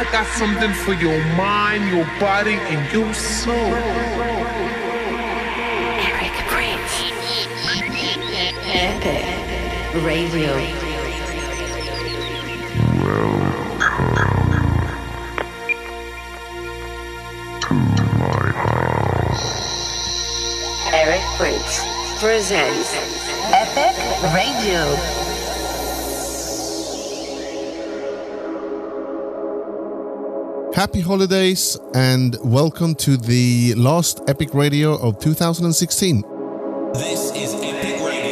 got something for your mind, your body, and your soul. Eric Prince. Epic Radio. Eric Prince presents Epic Radio. Happy holidays and welcome to the last Epic Radio of 2016. This is Epic Radio.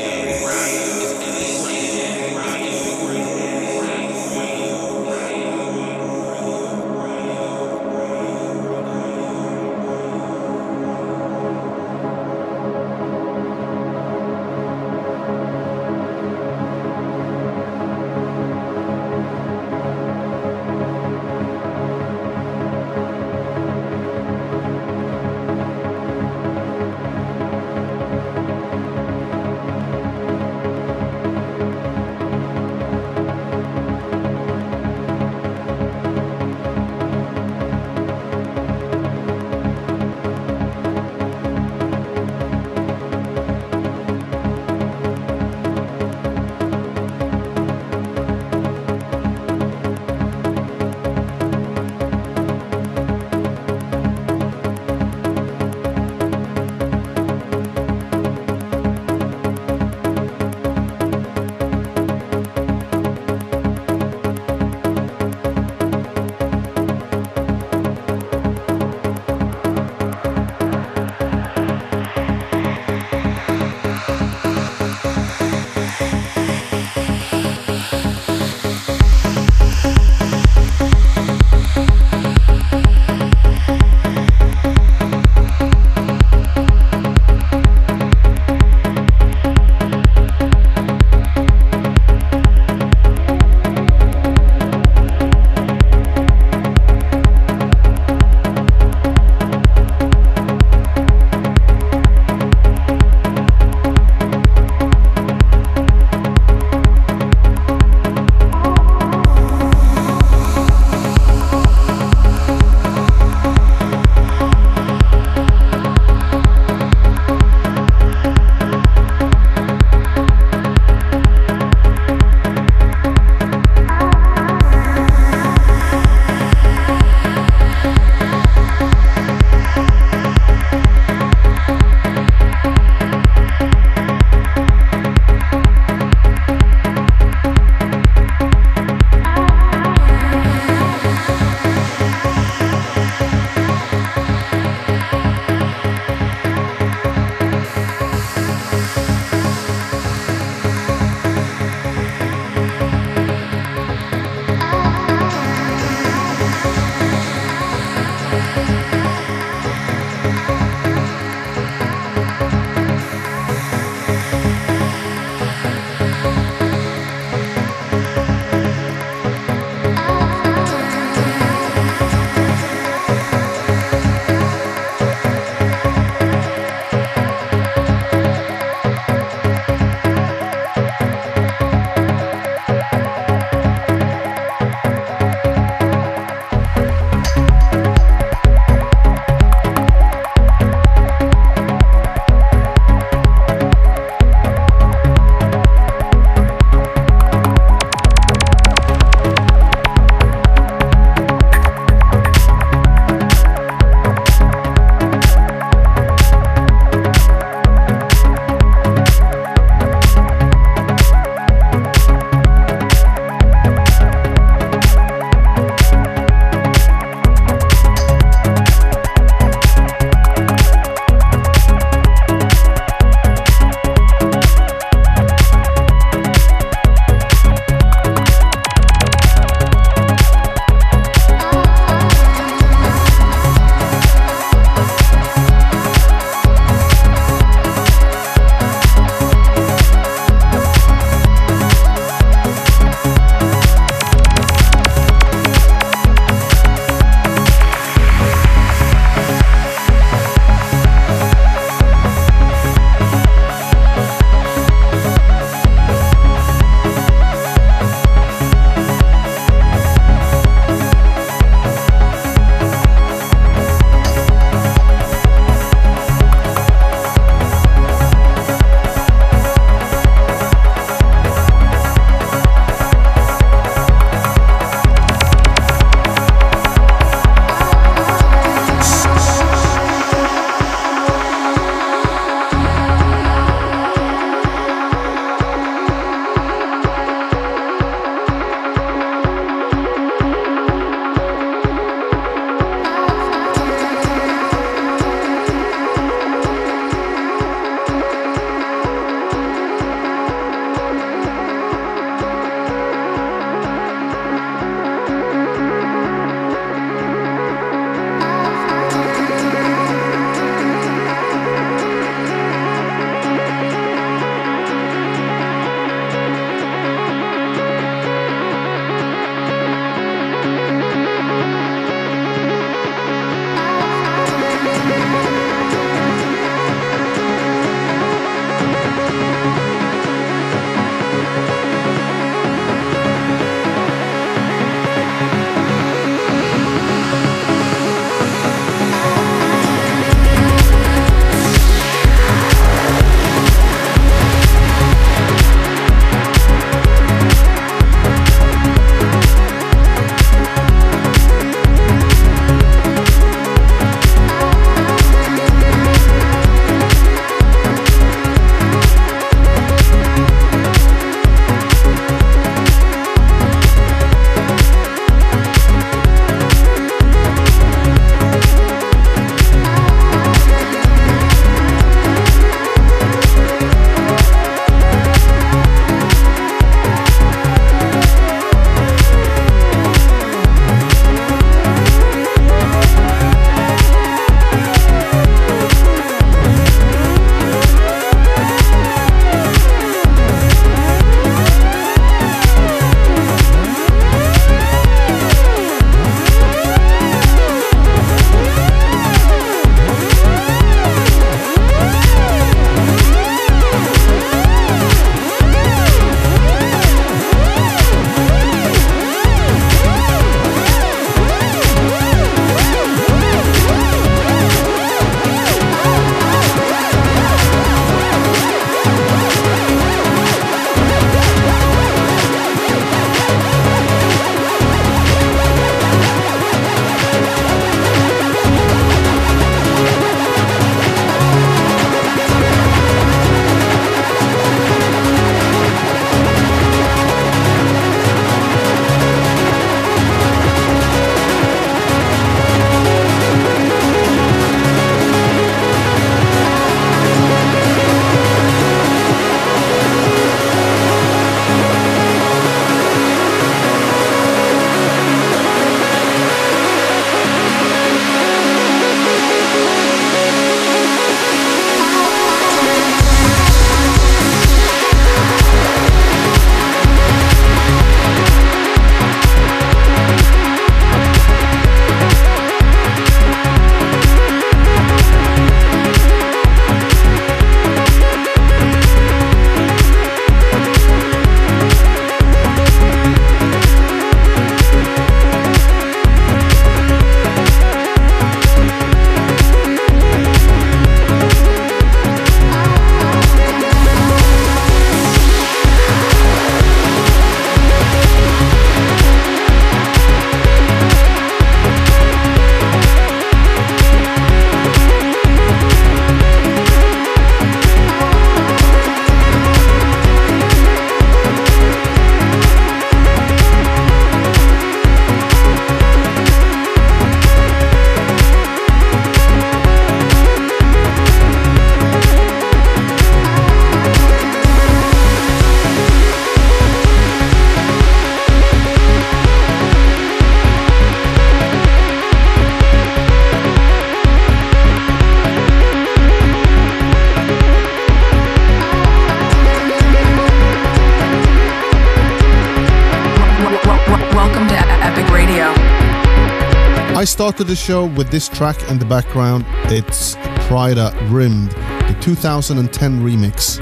I started the show with this track in the background. It's Pryda Rimmed, the 2010 remix.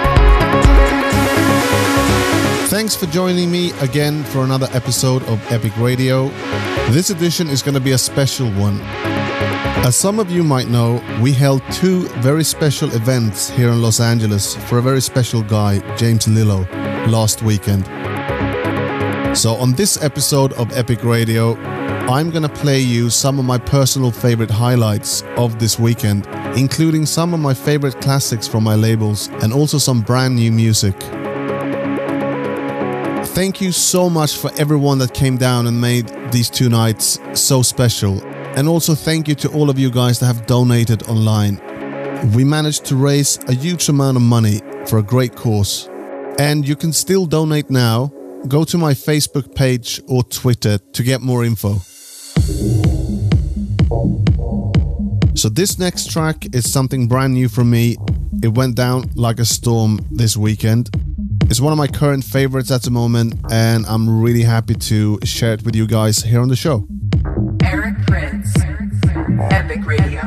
Thanks for joining me again for another episode of Epic Radio. This edition is going to be a special one. As some of you might know, we held 2 very special events here in Los Angeles for a very special guy, James Lillo, last weekend. So on this episode of Epic Radio, I'm going to play you some of my personal favorite highlights of this weekend, including some of my favorite classics from my labels and also some brand new music. Thank you so much for everyone that came down and made these 2 nights so special. And also thank you to all of you guys that have donated online. We managed to raise a huge amount of money for a great cause. And you can still donate now. Go to my Facebook page or Twitter to get more info. So this next track is something brand new from me. It went down like a storm this weekend. It's one of my current favorites at the moment, and I'm really happy to share it with you guys here on the show. Eric Prince, Epic Radio.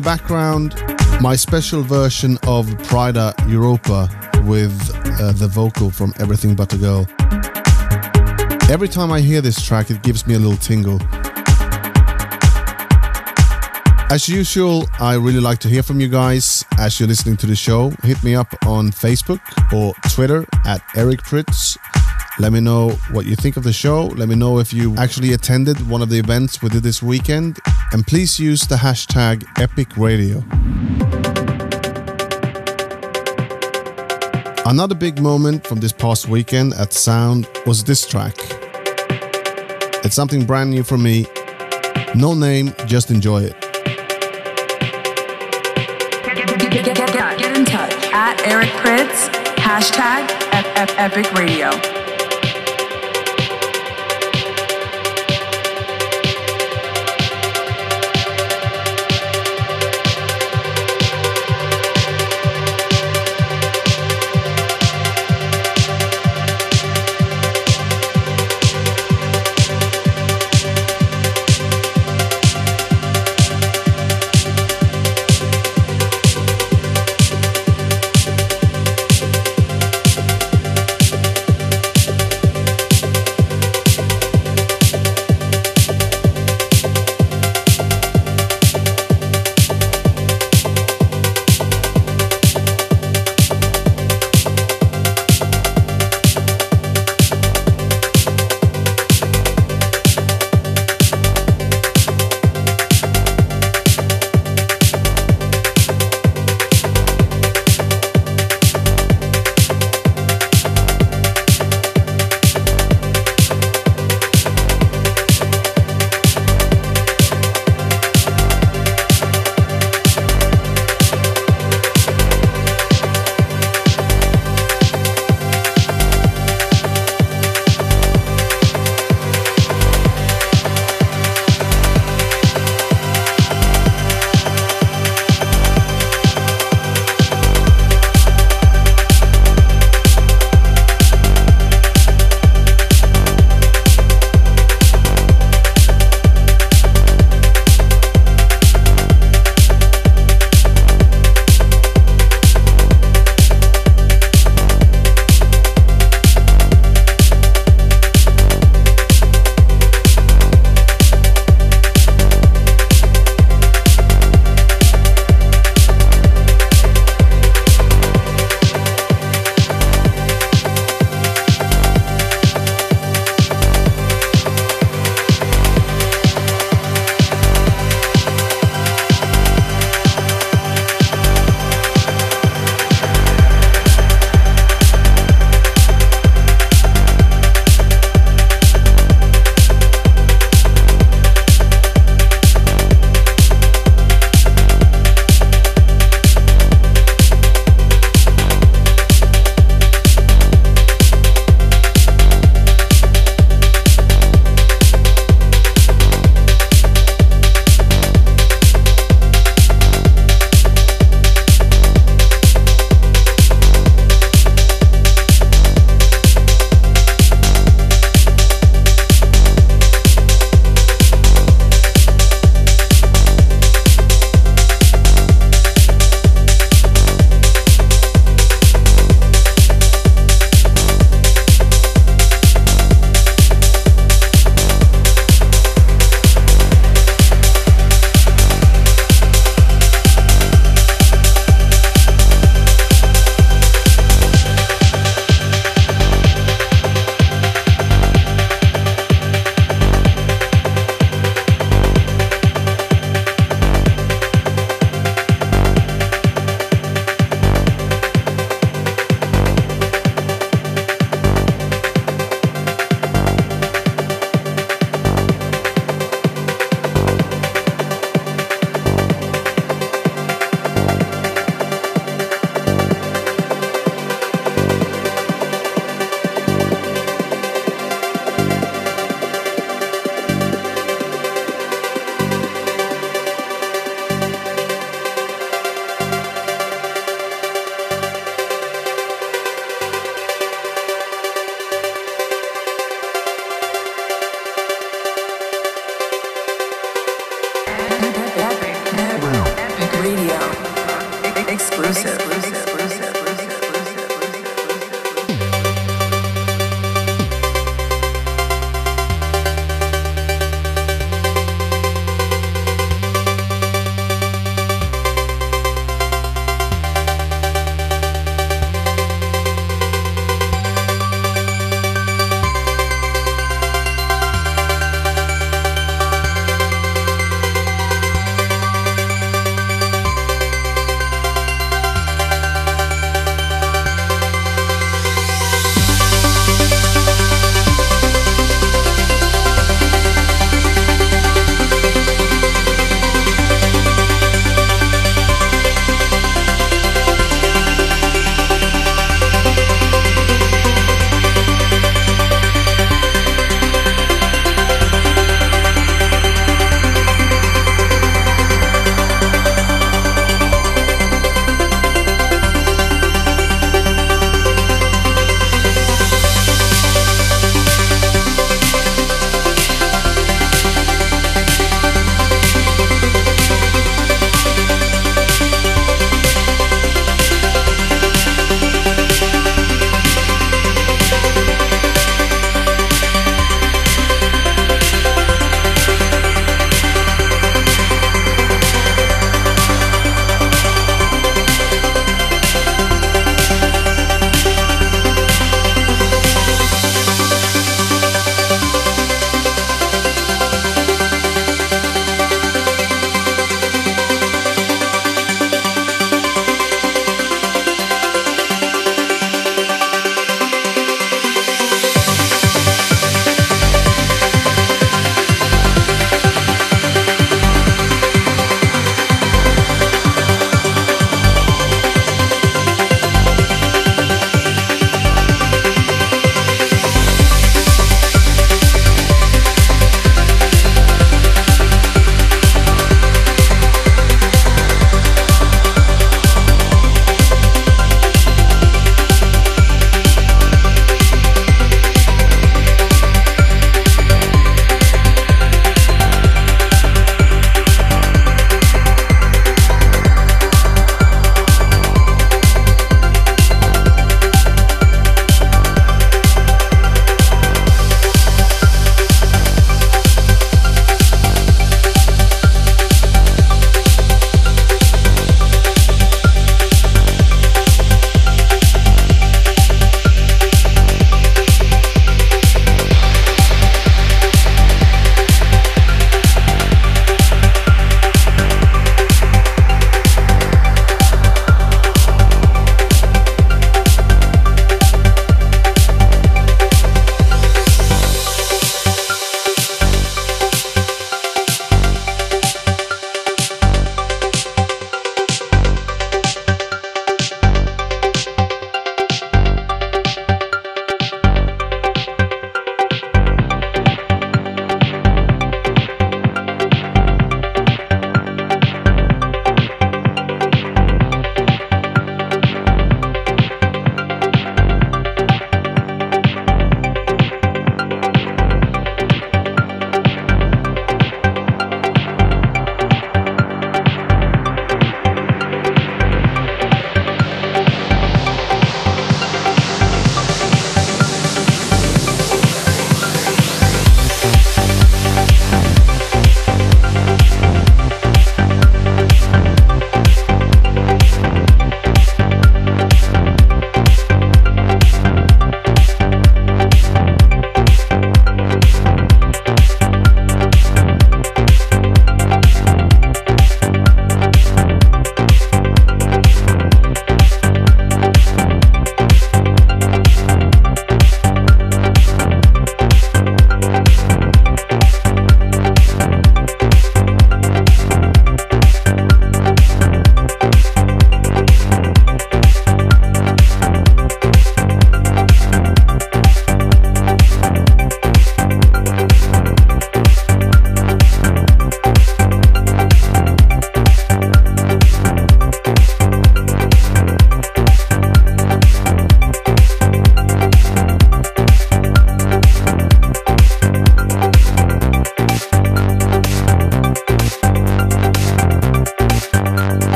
the background, my special version of Prida Europa with the vocal from Everything But a Girl. Every time I hear this track, it gives me a little tingle. As usual, I really like to hear from you guys as you're listening to the show. Hit me up on Facebook or Twitter at Eric Pritz. Let me know what you think of the show. Let me know if you actually attended one of the events we did this weekend. And please use the hashtag #EpicRadio. Another big moment from this past weekend at Sound was this track. It's something brand new from me. No name, just enjoy it. Get in touch at Eric Pritz, hashtag Epic Radio.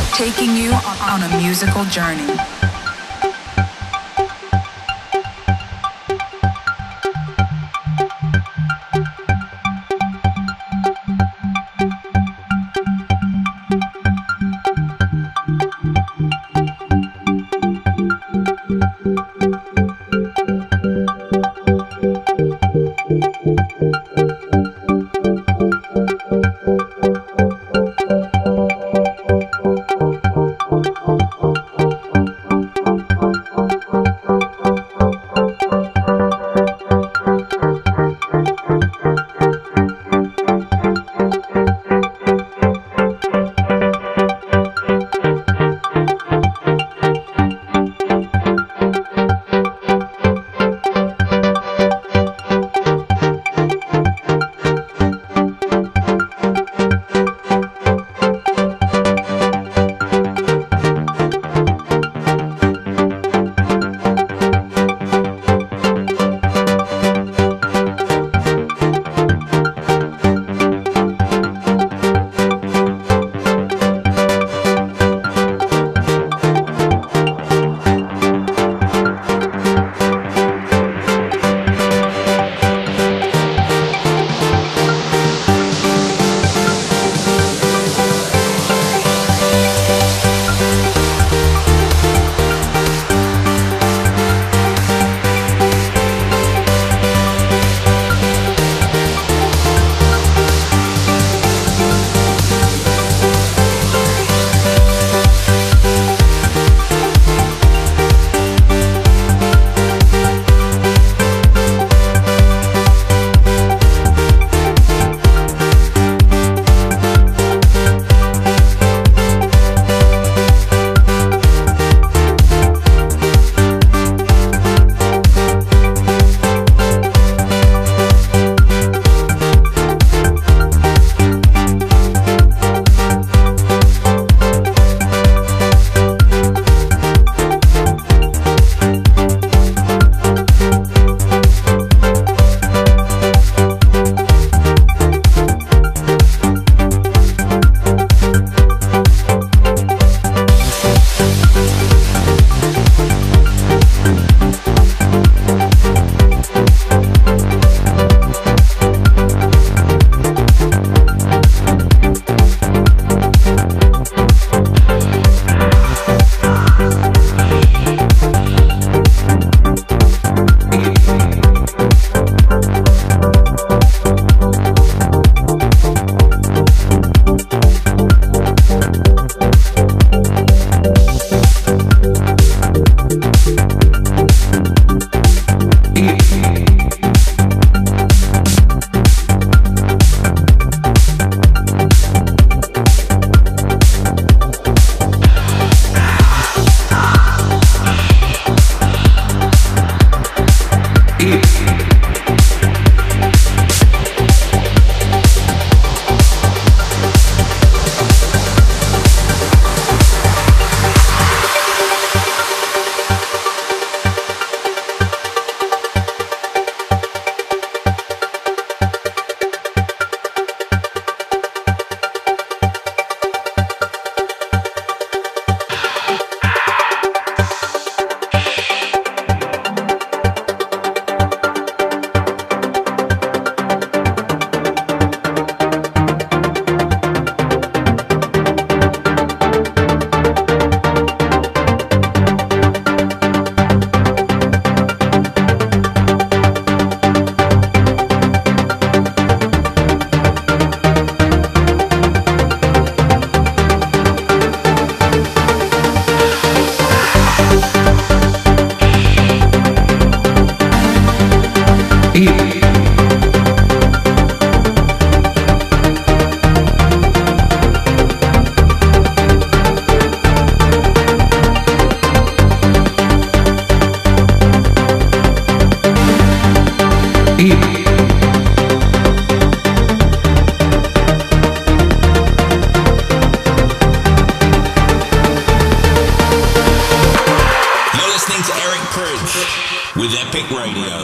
taking you on a musical journey. with Epic Radio.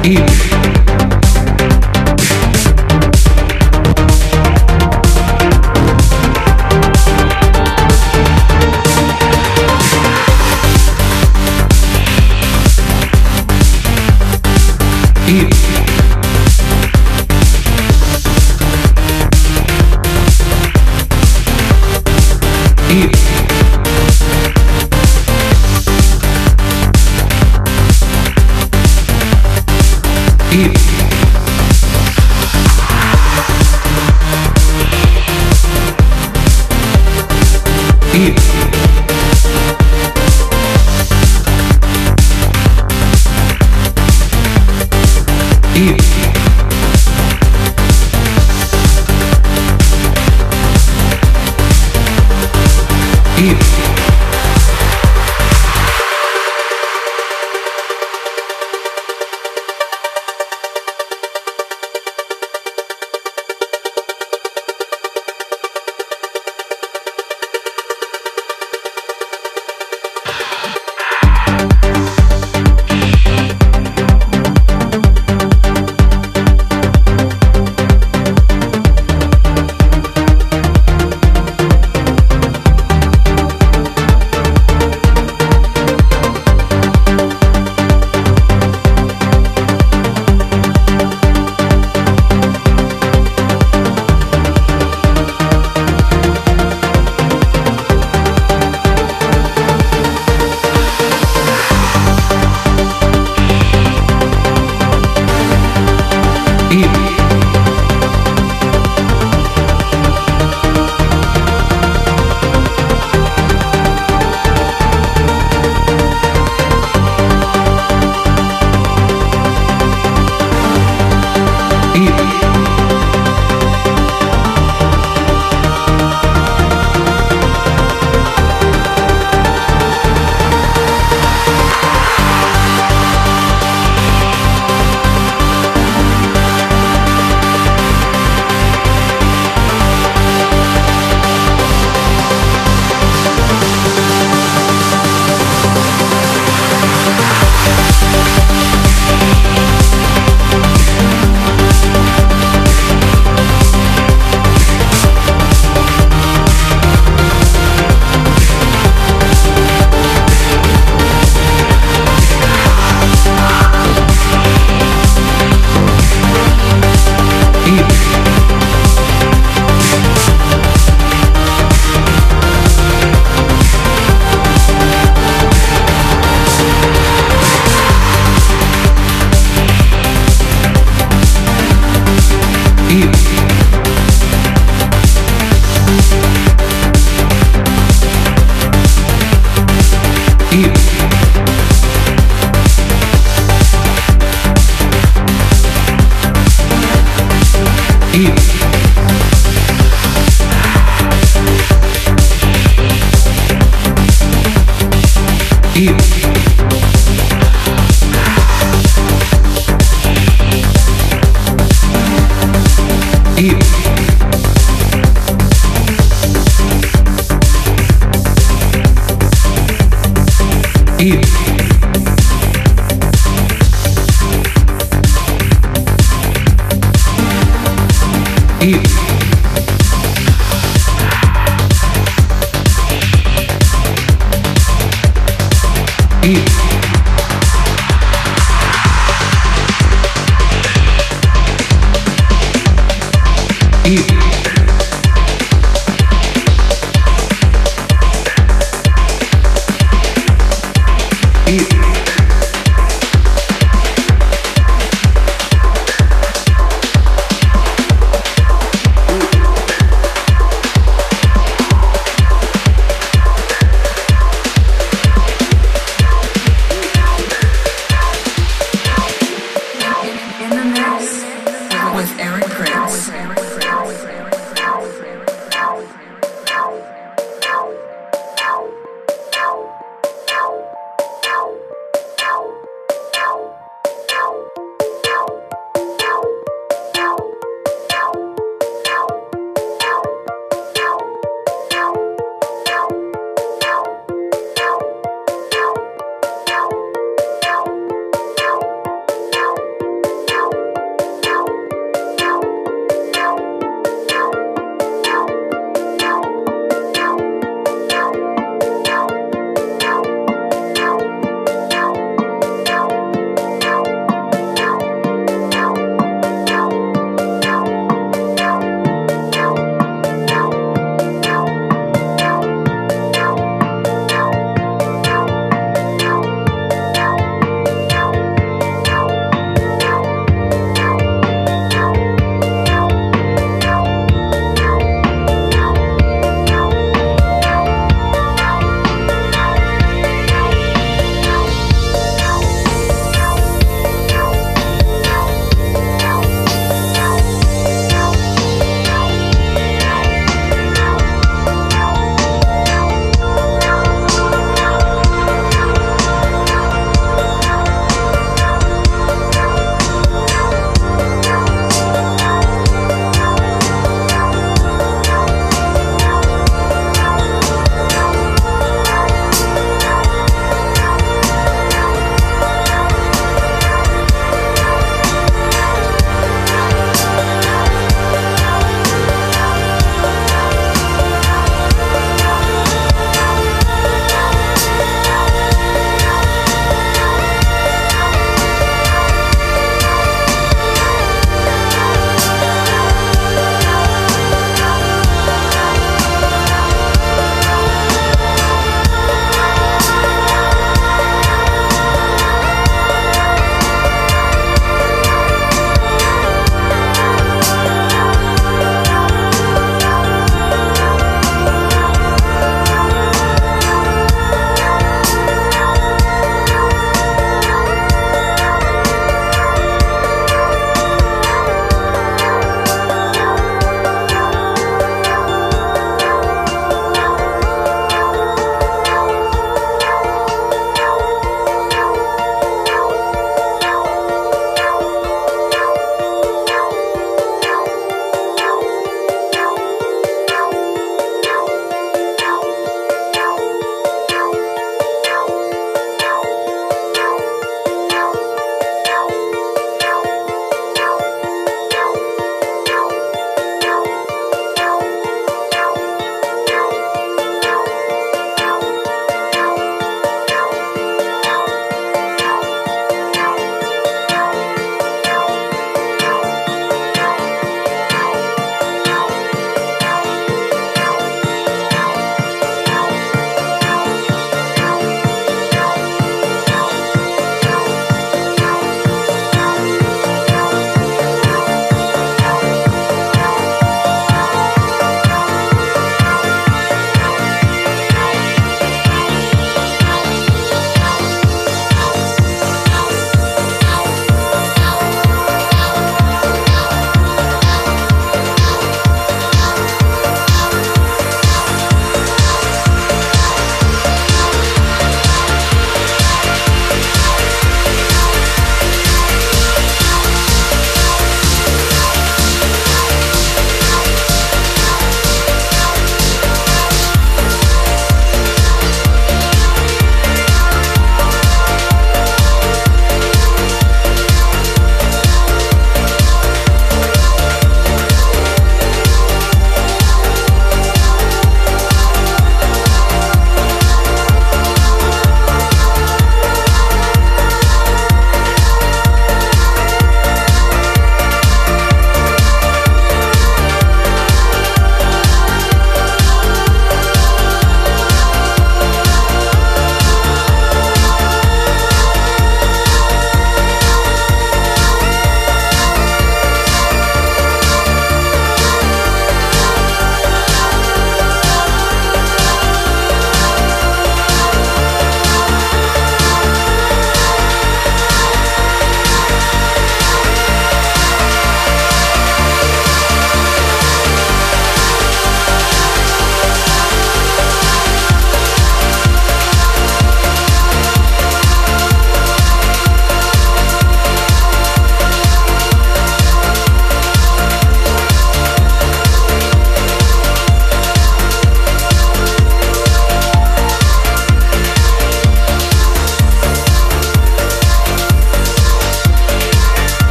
In the mix with Eric Prince.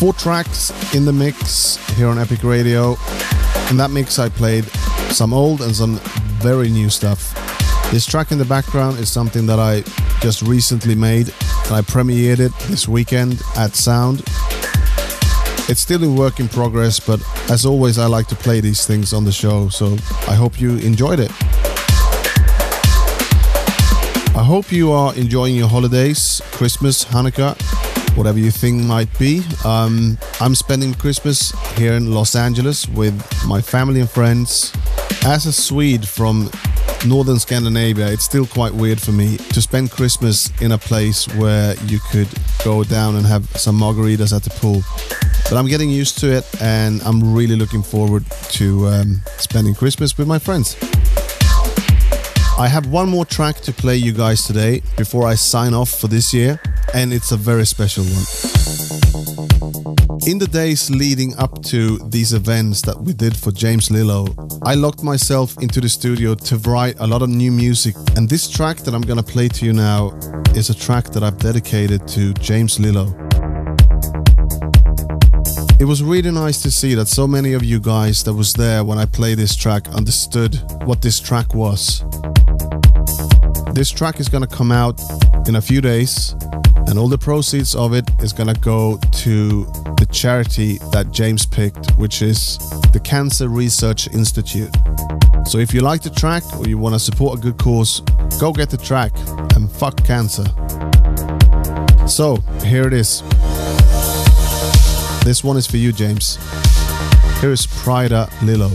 4 tracks in the mix here on Epic Radio. In that mix I played some old and some very new stuff. This track in the background is something that I just recently made, and I premiered it this weekend at Sound. It's still in work in progress, but as always I like to play these things on the show, so I hope you enjoyed it. I hope you are enjoying your holidays, Christmas, Hanukkah, whatever you think might be. I'm spending Christmas here in Los Angeles with my family and friends. As a Swede from Northern Scandinavia, it's still quite weird for me to spend Christmas in a place where you could go down and have some margaritas at the pool. But I'm getting used to it, and I'm really looking forward to spending Christmas with my friends. I have one more track to play you guys today before I sign off for this year, and it's a very special one. In the days leading up to these events that we did for James Lillo, I locked myself into the studio to write a lot of new music, and this track that I'm gonna play to you now is a track that I've dedicated to James Lillo. It was really nice to see that so many of you guys that was there when I played this track understood what this track was. This track is gonna come out in a few days, and all the proceeds of it is gonna go to the charity that James picked, which is the Cancer Research Institute. So if you like the track or you want to support a good cause, go get the track and fuck cancer. So here it is. This one is for you, James. Here is Prida Lillo.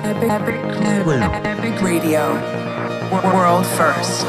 Epic Radio. World first.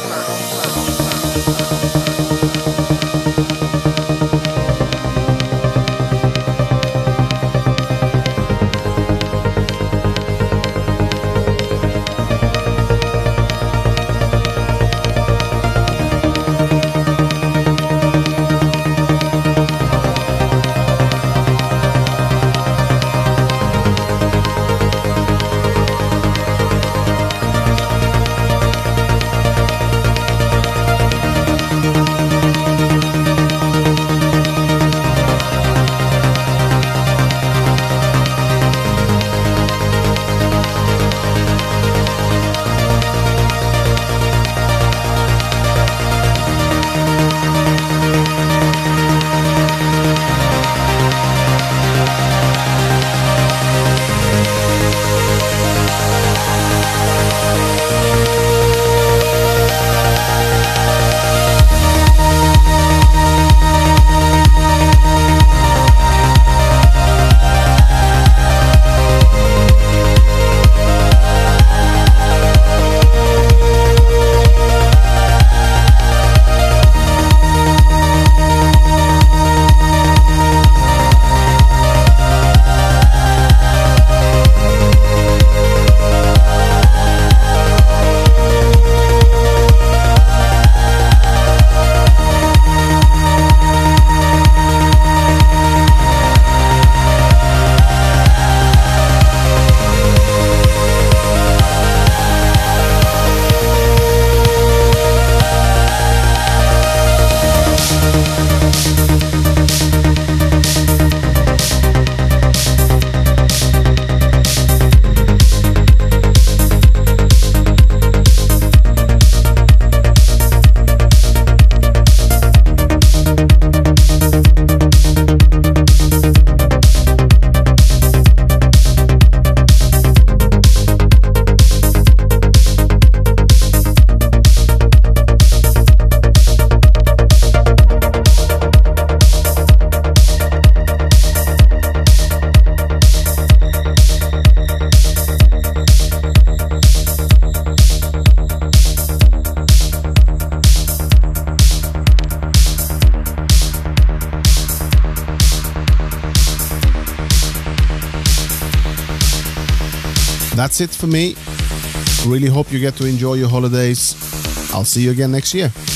That's it for me. Really hope you get to enjoy your holidays. I'll see you again next year.